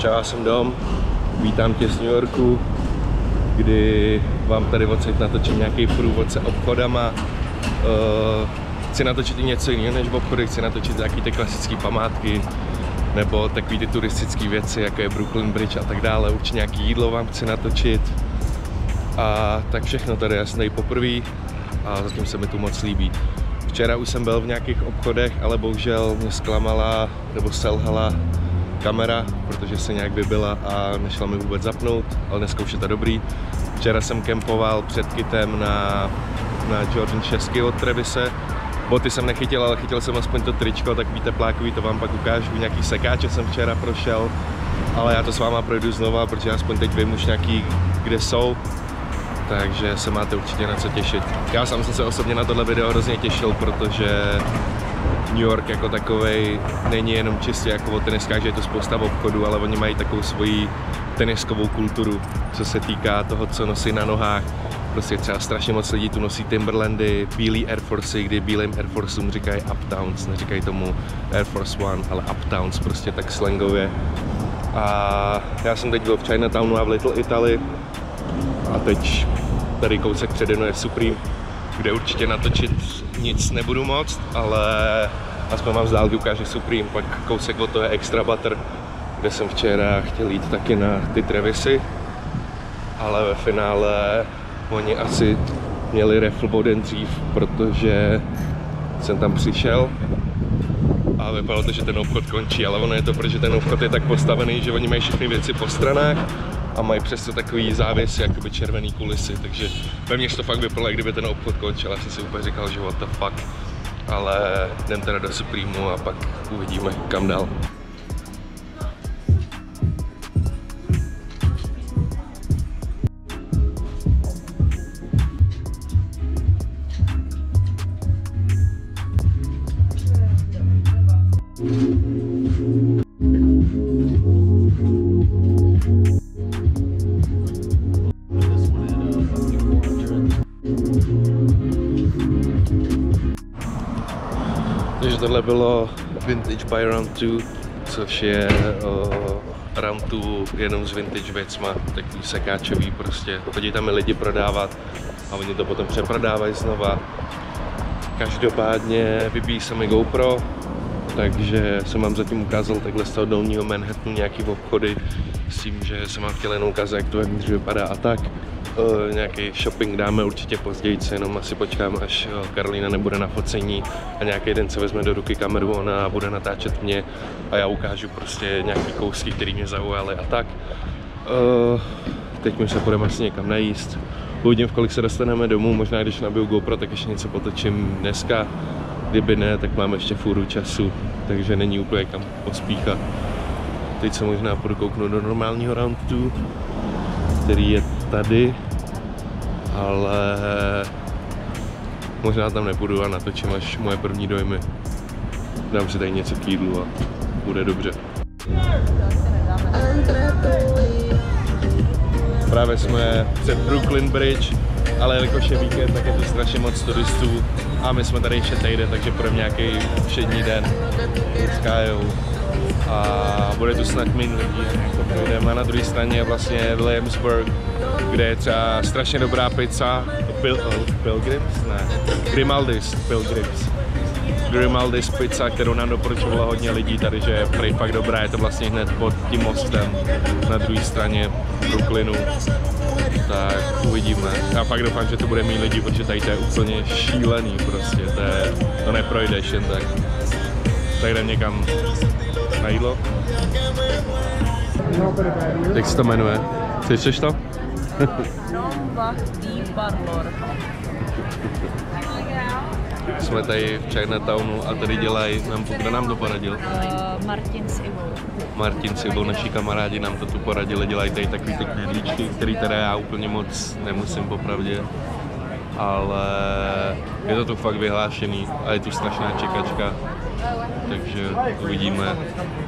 Čau, já jsem Dom, vítám tě z New Yorku, kdy vám tady odsud natočím nějaký průvod se obchodama. Chci natočit i něco jiného než v obchody, chci natočit nějaké ty klasické památky, nebo takové ty turistické věci, jako je Brooklyn Bridge a tak dále. Určitě nějaké jídlo vám chci natočit. A tak všechno tady, já jsem tady poprvé a zatím se mi tu moc líbí. Včera už jsem byl v nějakých obchodech, ale bohužel mě zklamala nebo selhala kamera, protože se nějak vybila a nešla mi vůbec zapnout, ale dneska už je to dobrý. Včera jsem kempoval před kitem na Jordan 6 od Travise. Boty jsem nechytil, ale chytil jsem aspoň to tričko, takový teplákový, to vám pak ukážu. Nějaký sekáče jsem včera prošel, ale já to s váma projdu znova, protože aspoň teď vím už nějaký, kde jsou. Takže se máte určitě na co těšit. Já sám jsem se osobně na tohle video hrozně těšil, protože New York jako takovej není jenom čistě jako o teniskách, že je to spousta obchodů, ale oni mají takovou svoji teniskovou kulturu, co se týká toho, co nosí na nohách. Prostě třeba strašně moc lidí tu nosí Timberlandy, bílý Air Forcey, kdy bílým Air Forceům říkají Uptowns, neříkají tomu Air Force One, ale Uptowns, prostě tak slangově. A já jsem teď byl v Chinatownu a v Little Italy a teď tady kousek přede mnou je Supreme, kde určitě natočit nic nebudu moc, ale aspoň vám z dálky ukážu Supreme, pak kousek od toho je Extra Butter, kde jsem včera chtěl jít taky na ty Travisy, ale ve finále oni asi měli raffle o den dřív, protože jsem tam přišel a vypadalo to, že ten obchod končí, ale ono je to, protože ten obchod je tak postavený, že oni mají všechny věci po stranách a mají přesto takový závěsy, jakoby červený kulisy, takže ve mně to fakt vypadalo, kdyby ten obchod končil, já jsem si úplně říkal, že what the fuck, ale jdem teda do Supremeu a pak uvidíme, kam dál. Takže tohle bylo Vintage by Round 2, což je Round 2 jenom s vintage věcma, takový sekáčový prostě. Chodí tam i lidi prodávat a oni to potom přeprodávají znova. Každopádně vybíjí se mi GoPro, takže jsem vám zatím ukázal takhle z toho dolního Manhattanu nějaký obchody s tím, že jsem vám chtěl jenom ukázat, jak to vevnitř vypadá a tak. Nějaký shopping dáme určitě později, jenom asi počkám, až Karolína nebude na focení a nějaký den se vezme do ruky kameru, ona bude natáčet mě a já ukážu prostě nějaký kousky, které mě zaujaly a tak. Teď my se půjdeme asi někam najíst. Uvidím, v kolik se dostaneme domů, možná když nabiju GoPro, tak ještě něco potočím dneska. Kdyby ne, tak máme ještě fůru času, takže není úplně kam pospíchat. Teď se možná půjdu kouknout do normálního Round 2, který je tady, ale možná tam nepůjdu a natočím až moje první dojmy. Dám si tady něco k jídlu a bude dobře. Právě jsme před Brooklyn Bridge, ale jelikož je víkend, tak je tu strašně moc turistů a my jsme tady ještě týden, takže půjdeme nějaký všední den s Kájou a bude tu snad méně lidí, jak to projdeme. A na druhé straně je vlastně Williamsburg, kde je třeba strašně dobrá pizza, Pilgrims? Ne, Grimaldi's pizza, kterou nám doporučovalo hodně lidí tady, že je prej fakt dobrá, je to vlastně hned pod tím mostem na druhé straně Brooklynu. Tak uvidíme. Já fakt doufám, že to bude mít lidí, protože tady to je úplně šílený prostě, to neprojdeš jen tak. Tak jdem někam na jídlo. Jak se to jmenuje? Chceš to? Parlor. Jsme tady v Chinatownu a tady dělají, kdo nám to poradil? Martin s Ivou. Martin s Ivou, naši kamarádi nám to tu poradili, dělají tady takový ty knedlíčky, který teda já úplně moc nemusím popravdě. Ale je to tu fakt vyhlášený a je tu strašná čekačka, takže uvidíme.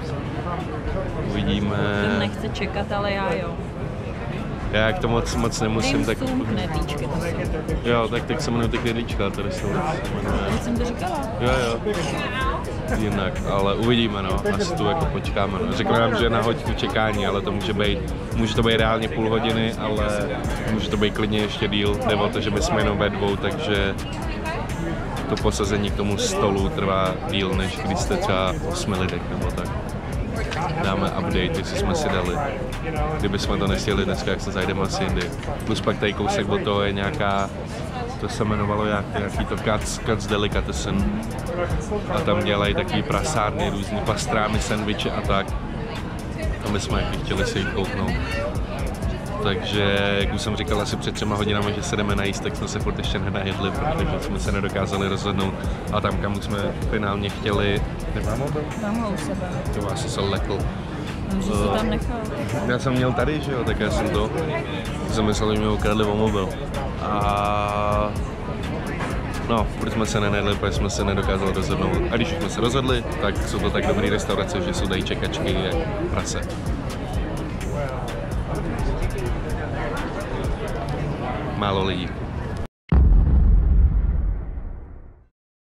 Ten nechce čekat, ale já jo. Já jak to moc nemusím, tak... knedlíčky to jsou. Jo, tak se jmenují ty knedlíčka, tady jsou. Já jsem to říkala. Jo. jinak, ale uvidíme, no, asi tu jako počkáme, no. Řekl nám, že na hoďku čekání, ale to může to být reálně půl hodiny, ale může to být klidně ještě díl, jde o to, že my jsme jenom ve dvou, takže to posazení k tomu stolu trvá díl, než když jste třeba 8 lidech nebo tak. Dáme update, jestli jsme si dali. Kdyby jsme to nestihli dneska, jak se zajdeme asi jindy. Plus pak tady kousek od toho je nějaká, to se jmenovalo nějaký to Cuts Delicatessen. A tam dělají takový prasárny, různý pastrámy, sendviče a tak. A my jsme jaký chtěli si jít kouknout. Takže, jak už jsem říkal asi před 3 hodinami, že se jdeme najíst, tak jsme se furt ještě nenajedli, protože jsme se nedokázali rozhodnout. A tam, kam jsme finálně chtěli... Nemám mobil? Mám ho u sebe. To asi se lekl. Že to tam nechal. Já jsem měl tady, že jo, tak já jsem to... Jsem myslel, že mě ukradli o mobil. A... No, proč jsme se nenajedli, protože jsme se nedokázali rozhodnout. A když už jsme se rozhodli, tak jsou to tak dobré restaurace, že jsou tady čekačky jak prase. Málo lidí.